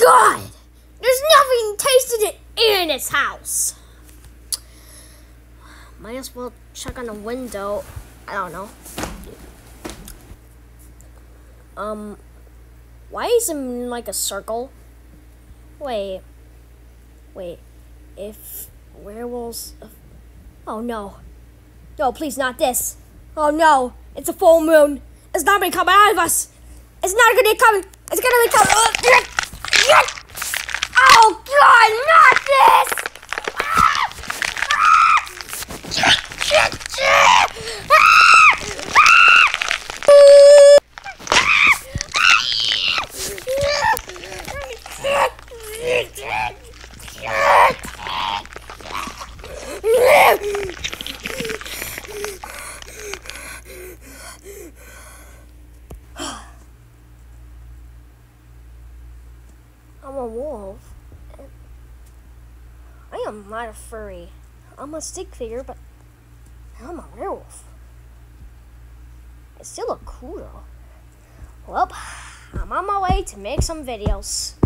God! There's nothing tasted in this house. Might as well check on the window. I don't know. Why is it in like a circle? Wait. If werewolves... Oh no. No, please not this. Oh no. It's a full moon. It's not gonna come out of us. It's not gonna come. It's gonna be coming. Oh God, not this! I'm a wolf. I am not a furry. I'm a stick figure, but I'm a werewolf. I still look cool though. Well, I'm on my way to make some videos.